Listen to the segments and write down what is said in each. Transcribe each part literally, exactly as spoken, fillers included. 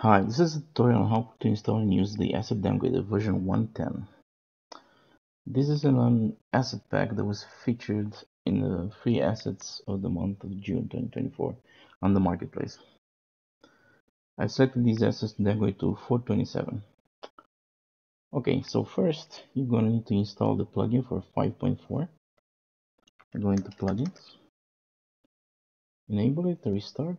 Hi, this is a tutorial on how to install and use the Asset Downgrader version one point ten. This is an asset pack that was featured in the free assets of the month of June twenty twenty-four on the marketplace. I've selected these assets to downgrade to four twenty-seven. Okay, so first you're going to need to install the plugin for five point four. Go into plugins, enable it, restart.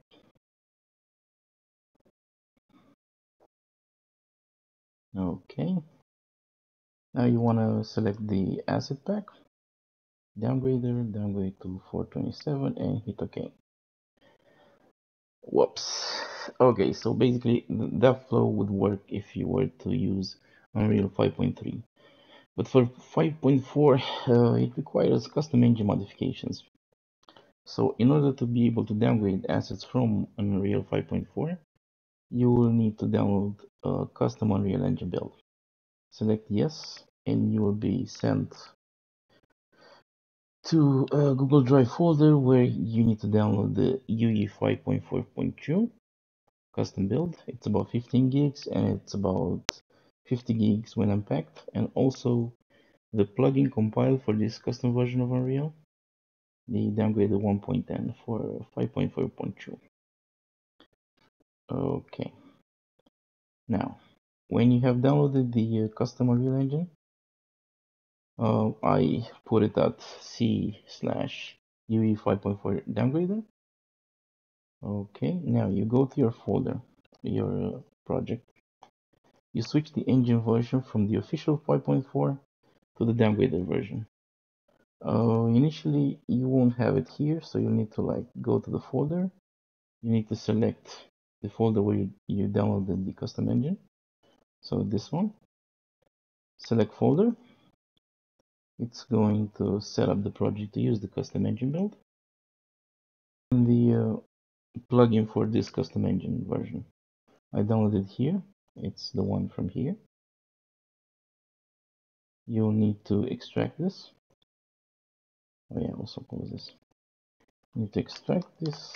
Okay, now you want to select the asset pack, Downgrader, downgrade to four twenty-seven, and hit OK. Whoops. Okay, so basically that flow would work if you were to use Unreal five point three. But for five point four, uh, it requires custom engine modifications. So in order to be able to downgrade assets from Unreal five point four, you will need to download a custom Unreal Engine build. Select yes, and you will be sent to a Google Drive folder where you need to download the U E five point four point two custom build. It's about fifteen gigs and it's about fifty gigs when unpacked, and also the plugin compiled for this custom version of Unreal, the Downgrader one point ten for five point four point two. Okay, now when you have downloaded the uh, custom Unreal Engine, uh, I put it at C slash U E five point four Downgrader. Okay, now you go to your folder, your uh, project. You switch the engine version from the official five point four to the downgraded version. Uh, initially, you won't have it here, so you'll need to like go to the folder. You need to select the folder where you, you downloaded the custom engine. So this one, select folder. It's going to set up the project to use the custom engine build. And the uh, plugin for this custom engine version, I downloaded here. It's the one from here. You'll need to extract this. Oh yeah, also close this. You need to extract this,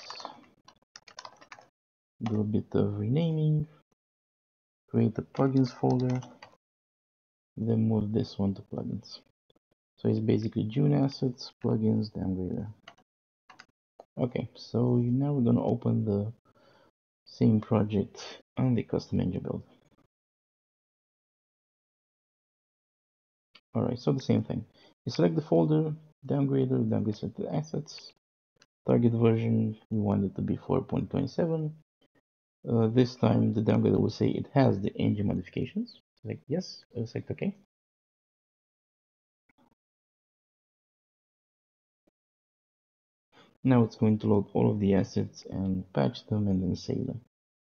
do a bit of renaming, create a plugins folder, then move this one to plugins. So it's basically June assets, plugins, downgrader. Okay, so now we're gonna open the same project on the custom engine build. Alright, so the same thing. You select the folder, downgrader, downgrade selected assets, target version, we want it to be four point twenty-seven. Uh, this time the downgrader will say it has the engine modifications. Select yes, select OK. Now it's going to load all of the assets and patch them and then save them.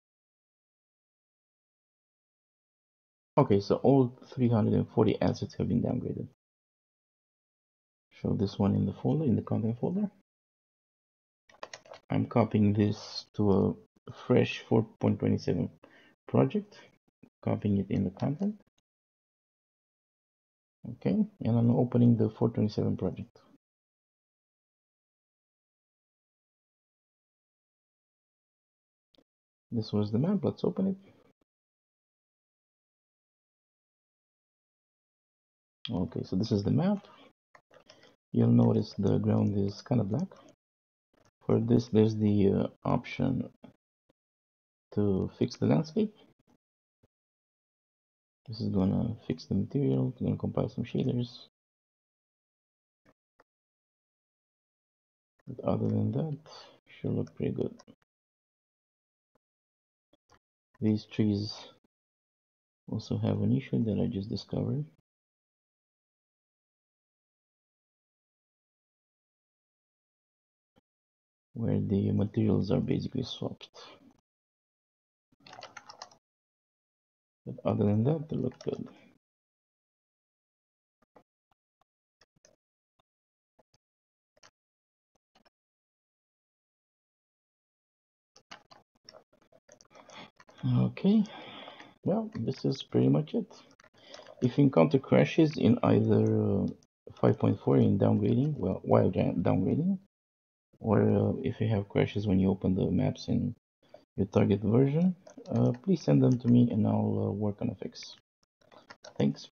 Okay, so all three hundred forty assets have been downgraded. Show this one in the folder, in the content folder. I'm copying this to a fresh four point twenty-seven project, copying it in the content. Okay, and I'm opening the four twenty-seven project. This was the map, let's open it. Okay, so this is the map. You'll notice the ground is kind of black. For this, there's the uh, option to fix the landscape. This is gonna fix the material, it's gonna compile some shaders. But other than that, should look pretty good. These trees also have an issue that I just discovered. Where the materials are basically swapped. But other than that, they look good. Okay, well, this is pretty much it. If you encounter crashes in either uh, five point four in downgrading, well, while downgrading, or uh, if you have crashes when you open the maps in your target version, uh, please send them to me and I'll uh, work on a fix. Thanks.